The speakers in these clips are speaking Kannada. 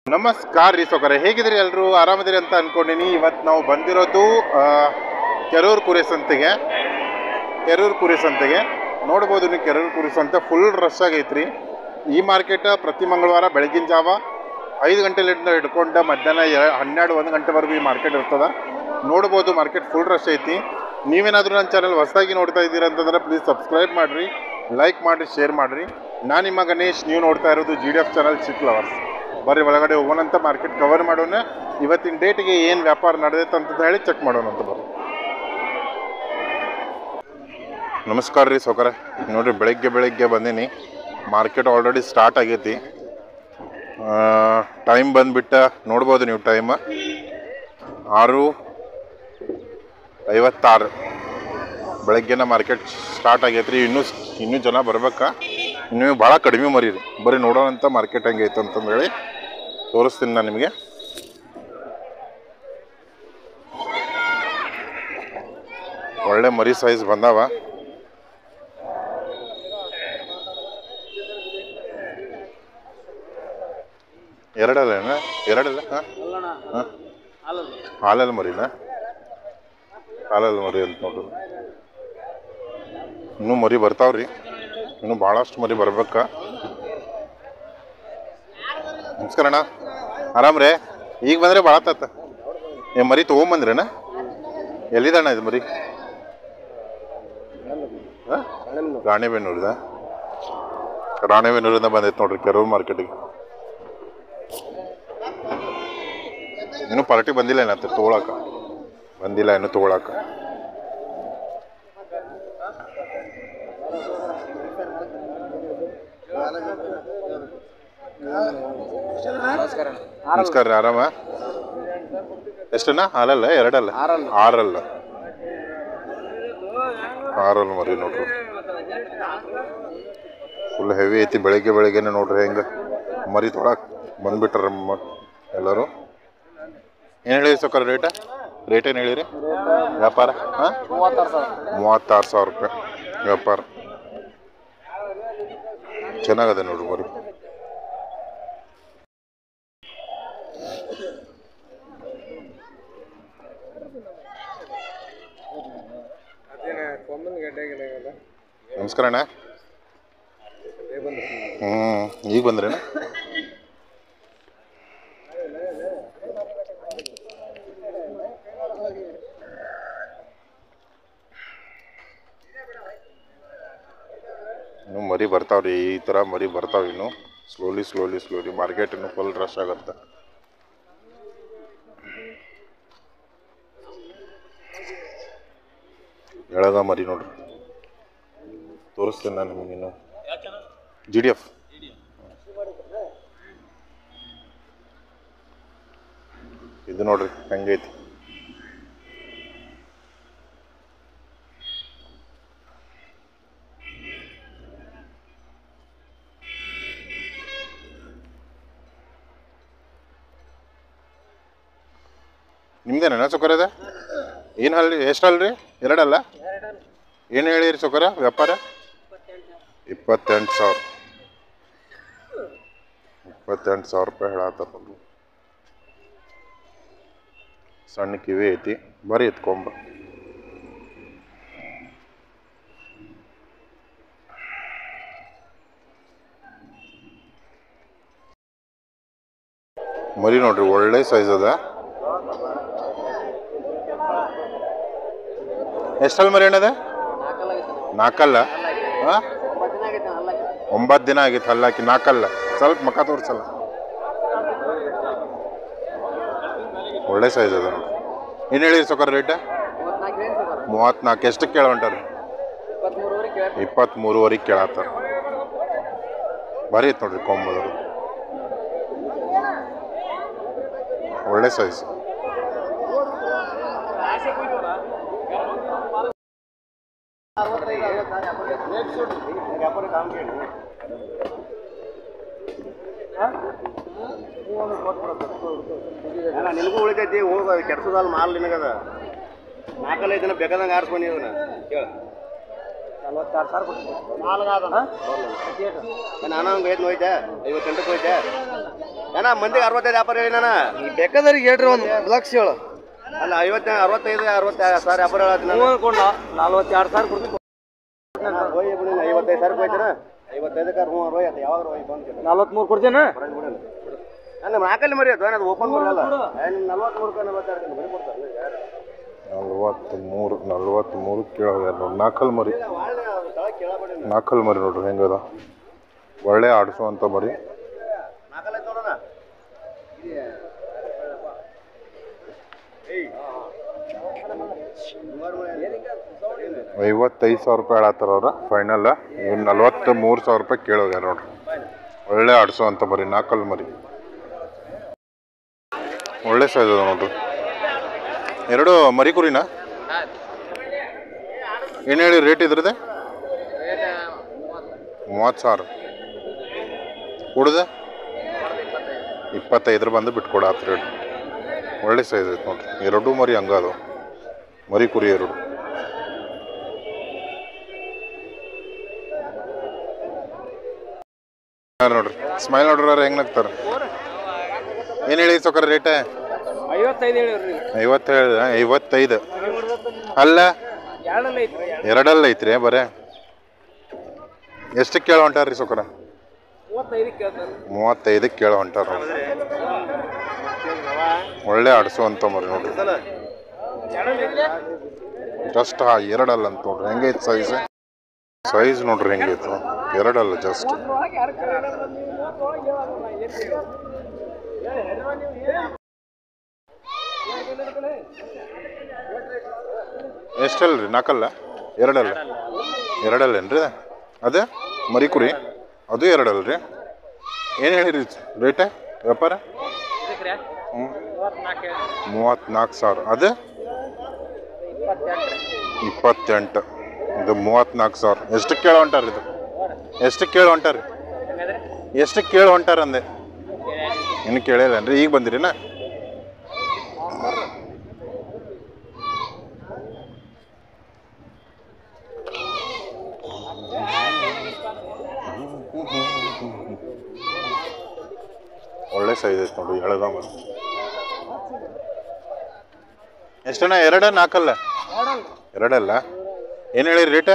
ನಮಸ್ಕಾರ ರೀ ಸೊಕರೆ, ಹೇಗಿದ್ರಿ ಎಲ್ಲರೂ? ಆರಾಮದಿರಿ ಅಂತ ಅನ್ಕೊಂಡಿನಿ. ಇವತ್ತು ನಾವು ಬಂದಿರೋದು ಕೆರೂರು ಕುರಿ ಸಂತೆಗೆ. ನೋಡ್ಬೋದು ನೀವು, ಕೆರೂರು ಕುರಿ ಸಂತೆ ಫುಲ್ ರಶ್ ಆಗೈತ್ರಿ. ಈ ಮಾರ್ಕೆಟ್ ಪ್ರತಿ ಮಂಗಳವಾರ ಬೆಳಗಿನ ಜಾವ 5 ಗಂಟೆಲಿಂದ ಹಿಡ್ಕೊಂಡು ಮಧ್ಯಾಹ್ನ 12-1 ಗಂಟೆವರೆಗೂ ಈ ಮಾರ್ಕೆಟ್ ಇರ್ತದೆ. ನೋಡ್ಬೋದು ಮಾರ್ಕೆಟ್ ಫುಲ್ ರಶ್ ಐತಿ. ನೀವೇನಾದರೂ ನನ್ನ ಚಾನಲ್ ಹೊಸದಾಗಿ ನೋಡ್ತಾ ಇದ್ದೀರಾ ಅಂತಂದ್ರೆ ಪ್ಲೀಸ್ ಸಬ್ಸ್ಕ್ರೈಬ್ ಮಾಡಿರಿ, ಲೈಕ್ ಮಾಡಿರಿ, ಶೇರ್ ಮಾಡಿರಿ. ನಾನು ನಿಮ್ಮ ಗಣೇಶ್, ನೀವು ನೋಡ್ತಾ ಇರೋದು GDF ಚಾನಲ್ ಚಿಕ್ ಲವರ್ಸ್. ಬರ್ರಿ ಒಳಗಡೆ ಹೋಗೋಣಂತ, ಮಾರ್ಕೆಟ್ ಕವರ್ ಮಾಡೋಣ. ಇವತ್ತಿನ ಡೇಟಿಗೆ ಏನು ವ್ಯಾಪಾರ ನಡೆದೈತೆ ಅಂತ ಹೇಳಿ ಚೆಕ್ ಮಾಡೋಣ ಅಂತ ಬರ್ರಿ. ನಮಸ್ಕಾರ ರೀ ಸೌಕರ, ನೋಡಿರಿ ಬೆಳಗ್ಗೆ ಬಂದೀನಿ. ಮಾರ್ಕೆಟ್ ಆಲ್ರೆಡಿ ಸ್ಟಾರ್ಟ್ ಆಗೈತಿ. ಟೈಮ್ ಬಂದುಬಿಟ್ಟು ನೋಡ್ಬೋದು ನೀವು, ಟೈಮ್ 6:56 ಬೆಳಗ್ಗೆನ ಮಾರ್ಕೆಟ್ ಸ್ಟಾರ್ಟ್ ಆಗೈತ್ರಿ. ಇನ್ನೂ ಜನ ಬರ್ಬೇಕಾ, ಇನ್ನೂ ಭಾಳ ಕಡಿಮೆ ಮರೀರಿ. ಬರೀ ನೋಡೋಣಂತ ಮಾರ್ಕೆಟ್ ಹೆಂಗೈತೆ ಅಂತಂದೇಳಿ ತೋರಿಸ್ತೀನಿ ನಾನು ನಿಮಗೆ. ಒಳ್ಳೆ ಮರಿ ಸೈಜ್ ಬಂದಾವ. ಎರಡಲ್ಲ ಹಾಂ ಹಾಲಲ್ಲಿ ಮರಿನಾ? ಹಾಲಲ್ಲಿ ಮರಿ ಅಂತ ನೋಡ್ರಿ. ಇನ್ನೂ ಮರಿ ಬರ್ತಾವ್ರಿ, ಇನ್ನೂ ಭಾಳಷ್ಟು ಮರಿ ಬರ್ಬೇಕಾ. ನಮಸ್ಕಾರ ಅಣ್ಣ, ಆರಾಮ್ರೇ? ಈಗ ಬಂದರೆ ಭಾಳ ತಾತ ಮರಿ ತೊಗೊಂಬಂದ್ರೇನ? ಎಲ್ಲಿದಣ್ಣ ಇದು ಮರಿ? ರಾಣೆಬೆನ್ನೂರಿಂದ ಬಂದೈತೆ ನೋಡ್ರಿ ಕೆರೂರು ಮಾರ್ಕೆಟಿಗೆ. ಇನ್ನೂ ಪಾರ್ಟಿ ಬಂದಿಲ್ಲ ಏನಂತ ತೊಗೊಳಕ? ಬಂದಿಲ್ಲ ಇನ್ನೂ ತೊಗೊಳಕ. ನಮಸ್ಕಾರ ರೀ, ಆರಾಮ? ಎಷ್ಟನ್ನ? ಹಾಲಲ್ಲ? ಎರಡಲ್ಲ? 6 ಮರಿ ನೋಡ್ರಿ. ಫುಲ್ ಹೆವಿ ಐತಿ. ಬೆಳಗ್ಗೆನೆ ನೋಡ್ರಿ ಹೆಂಗೆ ಮರಿ ತೊಗೊಳಕ್ಕೆ ಬಂದ್ಬಿಟ್ರ ಎಲ್ಲರೂ. ಏನು ಹೇಳಿರಿ ಸೊಕ್ಕ ರೇಟ್ ಏನು ಹೇಳಿರಿ? ವ್ಯಾಪಾರ 36,000 ರೂಪಾಯಿ ವ್ಯಾಪಾರ. ಚೆನ್ನಾಗದೆ ನೋಡ್ರಿ ಮರಿ. ನಮಸ್ಕಾರ ಅಣ್ಣ. ಈಗ ಬಂದ್ರೇನ? ಇನ್ನು ಮರಿ ಬರ್ತಾವ್ರಿ, ಈ ಥರ ಮರಿ ಬರ್ತಾವ. ಇನ್ನು ಸ್ಲೋಲಿ ಮಾರ್ಕೆಟ್ ಇನ್ನು ಫುಲ್ ರಶ್ ಆಗುತ್ತೆ. ಎಳಗ ಮರಿ ನೋಡ್ರಿ, ತೋರಿಸ್ತೇನೆ ನಾನು ನಿಮಗಿನ್ನು. GDF ಇದು ನೋಡ್ರಿ ಹೆಂಗೈತಿ. ನಿಮ್ದೇನ ಸೊಕರದ? ಏನು ಹಲ್ರಿ? ಎಷ್ಟು ಅಲ್ರಿ? ಎರಡಲ್ಲ? ಏನು ಹೇಳಿರಿ ಸೊಕರ ವ್ಯಾಪಾರ? 28,000 ರೂಪಾಯಿ ಹೇಳತ್ತಾರ ನೋಡ್ರಿ. ಸಣ್ಣ ಕಿವಿ ಐತಿ, ಬರೀ ಎತ್ಕೊಂಬ. ಮರಿ ನೋಡ್ರಿ ಒಳ್ಳೆ ಸೈಜ್ ಅದ. ಎಷ್ಟಲ್ಲಿ ಮರಿ ಅಣ್ಣದ? 4 ಹಾಂ 9 ದಿನ ಆಗಿತ್ತು ಹಲ್ಲಾಕಿ. 4 ಸ್ವಲ್ಪ ಮಕ್ಕ ತೋರಿಸಲ್ಲ. ಒಳ್ಳೆ ಸೈಜ್ ಅದ ನೋಡಿ. ಏನು ಹೇಳಿರಿ ಸೊಕರ್ ರೇಟ್? 34. ಎಷ್ಟಕ್ಕೆ ಕೇಳವಂಟಾರ? 23.5 ಕೇಳತ್ತಾರ. ಭಾರಿ ಐತೆ ನೋಡ್ರಿ ಕೊಂಬದರು, ಒಳ್ಳೆ ಸೈಜ್. ನಿನಗೂ ಉಳಿತೈತಿ, ಹೋಗ ಕೆಡ್ಸೋದಲ್ಲ ಮಾಲ್ ನಿನಗದ. 4-5 ದಿನ ಬೇಕಾದಂಗೆ ಆರಿಸ್ಕೊಂಡು ಇವನ್ನ ಕೇಳ. 46,000 ಕೊಡ್ತೀನಿ. ನಾನು ಹಂಗೆ 5 ಹೋಯ್ತೆ, 58ಕ್ಕೆ ಹೋಯ್ತೆ. ಏನ ಮಂದಿಗೆ 65 ವ್ಯಾಪಾರ ಹೇಳಿ ನಾನು ಬೇಕಾದ್ರಿಗೆ ಹೇಳ್ರಿ ಒಂದು ಲಕ್ಷ ಹೇಳು. ಅಲ್ಲ 50 65 60,000 ವ್ಯಾಪಾರ ಹೇಳತ್ತೀನಿ 42,000 ಕೊಡ್ತೀನಿ. 55,000 ಹೋಯ್ತಾರ 55 ಹ್ಞೂ ರೋಯ್ ಅದು ಯಾವಾಗ ರೋಯ್ ಬಂದು 43 ಕೊಡ್ತೇನೆ. ನನ್ನ ನಾಲ್ಕಲ್ಲಿ ಮರಿ ಅದು ಅದು ಓಪನ್ ಮಾಡಲ್ಲ 43 42 ಮರಿ ಕೊಡ್ತಾರೆ 43 ಕೇಳೋಗ್ಯಾರ ನೋಡಿ. ನಾಲ್ಕಲ್ ಮರಿ ನೋಡ್ರಿ ಹೆಂಗದ, ಒಳ್ಳೆ ಆಡಿಸುವಂಥ ಮರಿ. 55,000 ರೂಪಾಯಿ ಹೇಳತ್ತಾರ ಅವ್ರ ಫೈನಲ್. ಇವ್ರು 43,000 ರೂಪಾಯಿ ಕೇಳೋಗ್ಯಾರ ನೋಡ್ರಿ. ಒಳ್ಳೆ ಆಡಿಸುವಂಥ ಮರಿ, ನಾಲ್ಕಲ್ ಮರಿ, ಒಳ್ಳೆ ಸೈಜ್ ಅದ ನೋಡ್ರಿ. ಎರಡು ಮರಿ ಕುರಿನಾ? ಏನು ಹೇಳಿ ರೇಟ್ ಇದ್ರದೆ? 30,000. ಉಡ್ದ 25 ಬಂದು ಬಿಟ್ಕೊಡಾತ್ರ ರೇಟ್. ಒಳ್ಳೆ ಸೈಜ್ ಐತೆ ನೋಡ್ರಿ. ಎರಡೂ ಮರಿ ಹಂಗದು, ಮರಿ ಕುರಿ ಎರಡು. ನೋಡ್ರಿ ಸ್ಮೈಲ್ ನೋಡ್ರಿ ಹೆಂಗ್ ನಗ್ತಾರ. ಏನು ಹೇಳಿ ಸೊಕರ ರೇಟ? 55 ಅಲ್ಲ ಎರಡಲ್ಲ ಐತ್ರಿ ಬರೇ. ಎಷ್ಟಕ್ಕೆ ಕೇಳೋ ಹೊಂಟಾರ್ರಿ ಸೊಕರ? 35 ಕೇಳೋ ಹೊಂಟಾರ. ಒಳ್ಳೆ ಆಡಿಸುವಂತ ಮರಿ ನೋಡ್ರಿ. ಜಸ್ಟ್ ಎರಡಲ್ಲ ಅಂತ ನೋಡ್ರಿ ಹೆಂಗೈತೆ ಸೈಜ್ ನೋಡ್ರಿ ಹೆಂಗೈತೆ. ಎರಡಲ್ಲ ಜಸ್ಟ್. ಎಷ್ಟಲ್ರಿ? ನಾಲ್ಕಲ್ಲ? ಎರಡಲ್ಲೇನ್ರಿ? ಅದೇ ಮರಿ ಕುರಿ ಅದು ಎರಡಲ್ರಿ. ಏನು ಹೇಳಿರಿ ರೇಟ ವ್ಯಾಪಾರ? 34,000. ಅದು 28. ಇದು 34,000. ಎಷ್ಟಕ್ಕೆ ಕೇಳೋ ಹೊಂಟಾರ? ಇದು ಎಷ್ಟಕ್ಕೆ ಕೇಳೋ ಹೊಂಟಾರಿ? ಎಷ್ಟಕ್ಕೆ ಕೇಳೋ ಹೊಂಟಾರ ಅಂದೆ? ಇನ್ನು ಕೇಳಿಲ್ಲನ್ರಿ, ಈಗ ಬಂದಿರಿನಾ? ಒಳ್ಳೆ ಸೈಜ್ ಐತೆ ನೋಡ್ರಿ. ಎಳದ ಮರಿ ಎಷ್ಟಣ್ಣ? ಎರಡ ನಾಲ್ಕಲ್ಲ? ಎರಡಲ್ಲ. ಏನು ಹೇಳಿರಿ ರೇಟ?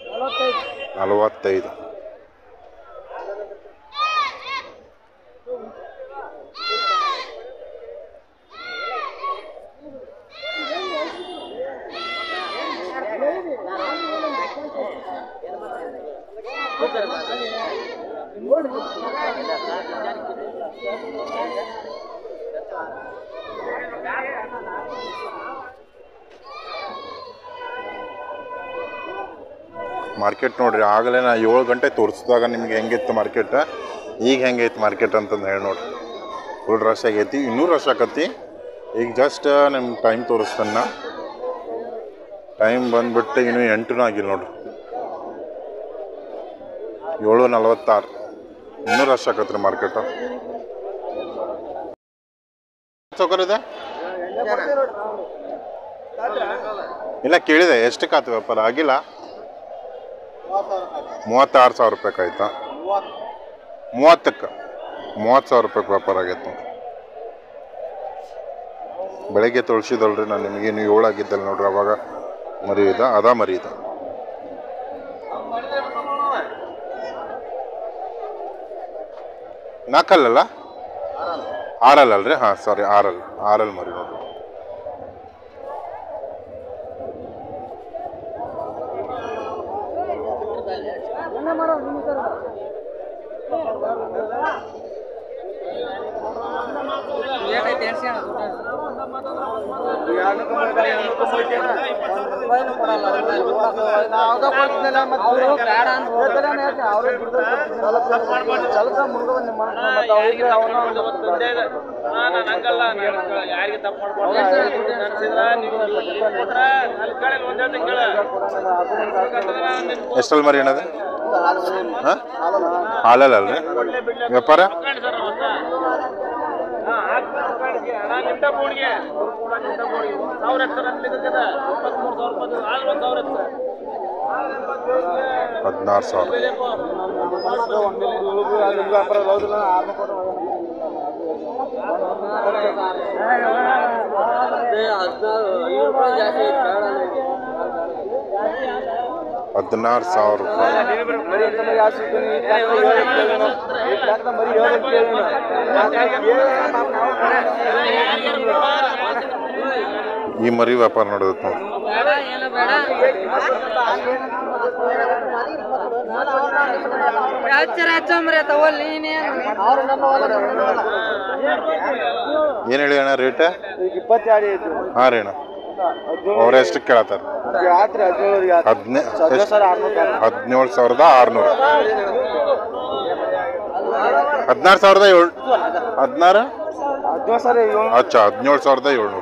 45. ಮಾರ್ಕೆಟ್ ನೋಡ್ರಿ. ಆಗಲೇ ನಾ 7 ಗಂಟೆ ತೋರಿಸಿದಾಗ ನಿಮ್ಗೆ ಹೆಂಗಿತ್ತು ಮಾರ್ಕೆಟ್, ಈಗ ಹೆಂಗೈತೆ ಮಾರ್ಕೆಟ್ ಅಂತಂದು ಹೇಳಿ ನೋಡ್ರಿ. ಫುಲ್ ರಶ್ ಆಗೈತಿ, ಇನ್ನೂ ರಶ್ ಆಕತಿ. ಈಗ ಜಸ್ಟ್ ನಿಮ್ಗೆ ಟೈಮ್ ತೋರಿಸ್ತಾನ. ಟೈಮ್ ಬಂದ್ಬಿಟ್ಟು ಇನ್ನೂ 8 ಆಗಿಲ್ಲ ನೋಡ್ರಿ. 7:46. ಇನ್ನೂ ರಶ್ ಆಕತ್ರಿ ಮಾರ್ಕೆಟ್. ಸೌಕರ್ಯದ ಇಲ್ಲ ಕೇಳಿದೆ ಎಷ್ಟಕ್ಕೆ ಆಯ್ತು ವ್ಯಾಪಾರ? ಆಗಿಲ್ಲ. 36,000 ರೂಪಾಯಿಗೆ ಆಯ್ತಾ? 30ಕ್ಕೆ 30,000 ರೂಪಾಯಿಗೆ ವ್ಯಾಪಾರ ಆಗೈತೆ ನೋಡ್ರಿ. ಬೆಳಗ್ಗೆ ತೊಳ್ಸಿದಲ್ರಿ ನಾನು ನಿಮಗೆ, ನೀವು 7 ಆಗಿದ್ದಲ್ಲ ನೋಡ್ರಿ. ಅವಾಗ ಮರಿ ಇದೆ, ಅದ ಮರಿ ಇದೆ. ನಾಲ್ಕಲ್ಲ? 6 ಅಲ್ರಿ? ಹಾಂ ಸಾರಿ, 6 ಮರಿ ನೋಡ್ರಿ. ಎಷ್ಟಲ್ಲಿ ಮರಿ ಏನದ? ಹಾಲಲ್ಲಲ್ರಿ ವ್ಯಾಪಾರ? $16,000. ಈ ಮರಿ ವ್ಯಾಪಾರ ನಡೆಯುತ್ತೆ ನೋಡಿ. ಏನು ಹೇಳಿ ಅಣ್ಣ ರೇಟ್? 22 ಹಾಂ ರೀ ಅಣ್ಣ. ಅವ್ರ ಎಷ್ಟು ಕೇಳತ್ತಾರ? 17,600. 16,700. 16,700. ಅಚ್ಚಾ 17,700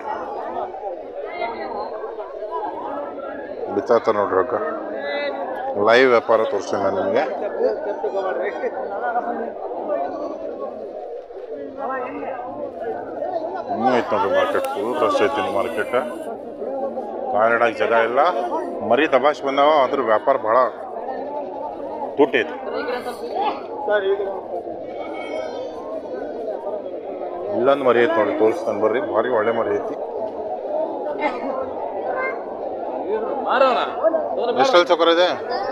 ಬಿತ್ತಾತ ನೋಡ್ರಿ ಅಕ್ಕ. ಲೈವ್ ವ್ಯಾಪಾರ ತೋರಿಸ್ತೀನಿ ನಾನು ನಿಮಗೆ. ಇನ್ನೂ ಐತೆ ನೋಡ್ರಿ ಮಾರ್ಕೆಟ್. ಫುಲ್ ರಶ್ ಐತಿ ಮಾರ್ಕೆಟ್. ಕಾಲಿಡಕ್ಕೆ ಜಾಗ ಇಲ್ಲ. ಮರಿ ದಬಾಶ್ ಬಂದಾವ, ಅದ್ರ ವ್ಯಾಪಾರ ಭಾಳ ತುಟ್ಟೈತಿ. ಇಲ್ಲೊಂದು ಮರಿ ಐತಿ ನೋಡಿ, ತೋರಿಸ್ತಾನೆ ಬರ್ರಿ. ಭಾರಿ ಒಳ್ಳೆ ಮರಿ ಐತಿ. ಎಷ್ಟಲ್ಲಿ ಚೊಕರ ಇದೆ?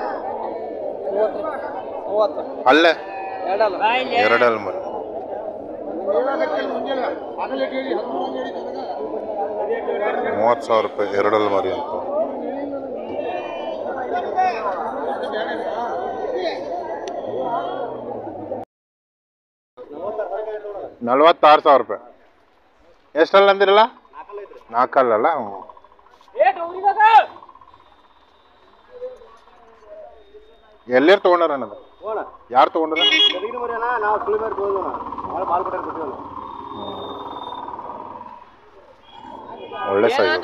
ಅಲ್ಲೇ 2 ಮರಿ. 30,000 ರೂಪಾಯಿ 2 ಮರಿ ಅಂತ. ₹46,000. ಎಷ್ಟಲ್ಲ ಅಂದಿರಲ್ಲ? 4 ಅಲ್ಲಲ್ಲ. ಎಲ್ಲೇರು ತಗೊಂಡಾರ ಅನ್ನೋದು? ಯಾರು ತಗೊಂಡ್ರ? ಒಳ್ಳೆ ಸೈಜ್.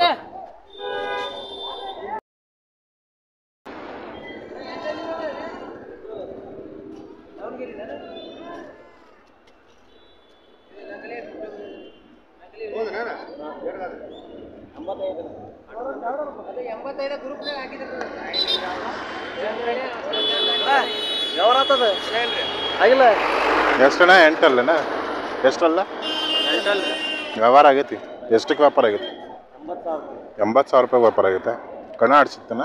ಎಷ್ಟಣ್ಣ? 8 ಅಲ್ಲನ? ಎಷ್ಟಲ್ಲ ವ್ಯವಹಾರ ಆಗೈತಿ? ಎಷ್ಟಕ್ಕೆ ವ್ಯಾಪಾರ ಆಗೈತಿ? 80,000 ರೂಪಾಯಿ ವ್ಯಾಪಾರ ಆಗೈತೆ. ಕಣ ಆಡ್ಸಿತ್ತನ?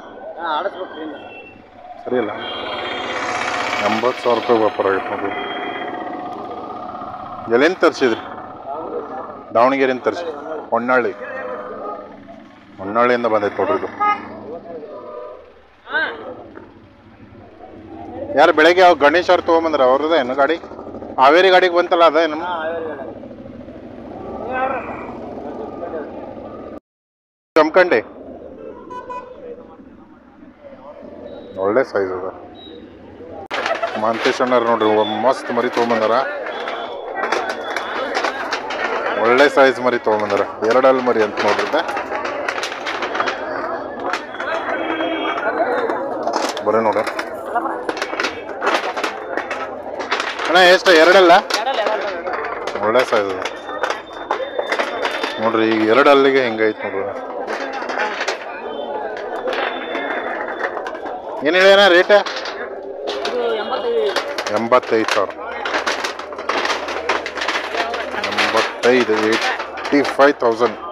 ಸರಿ ಇಲ್ಲ. 80,000 ರೂಪಾಯಿ ವ್ಯಾಪಾರ ಆಗೈತೆ ನೋಡ್ರಿ. ಎಲ್ಲಿಂದ ತರಿಸಿದ್ರಿ? ದಾವಣಗೆರೆಯಿಂದ ತರಿಸಿ. ಹೊನ್ನಾಳಿಯಿಂದ ಬಂದೈತೆ ನೋಡ್ರಿ ಇದು. ಯಾರು ಬೆಳಗ್ಗೆ ಯಾವ ಗಣೇಶ್ ಅವ್ರು ತೊಗೊಂಬಂದ್ರ? ಅವ್ರದ ಏನು ಗಾಡಿ? ಹಾವೇರಿ ಗಾಡಿಗೆ ಬಂತಲ್ಲ ಅದ ಏನು? ಜಮಖಂಡಿ ಒಳ್ಳೆ ಸೈಜ್ ಅದ. ಮಾಂತೇಶ್ ಅಣ್ಣಾರ ನೋಡ್ರಿ ಮಸ್ತ್ ಮರಿ ತೊಗೊಂಬಂದಾರ. ಒಳ್ಳೆ ಸೈಜ್ ಮರಿ ತೊಗೊಂಬಂದಾರ. 2 ಮರಿ ಅಂತ ನೋಡ್ರಿ. ಬರೀ ನೋಡ್ರಿ ಅಣ್ಣ. ಎಷ್ಟು? 2 ಒಳ್ಳೆ ಸೈಜ್ ಅದ ನೋಡ್ರಿ. ಈಗ 2 ಹೆಂಗೈತೆ ನೋಡ್ರಿ. ಏನು ಹೇಳಿ ಅಣ್ಣ ರೇಟ್? 85,000. 85,000.